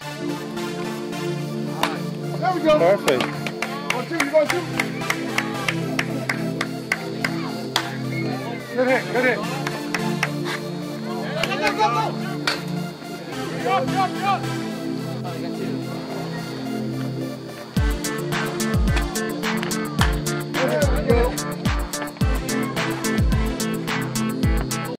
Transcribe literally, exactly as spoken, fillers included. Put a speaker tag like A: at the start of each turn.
A: There we go.
B: Perfect.
A: One, two, you going two? Good hit, good hit. Go, go, go, go. Drop, drop, drop.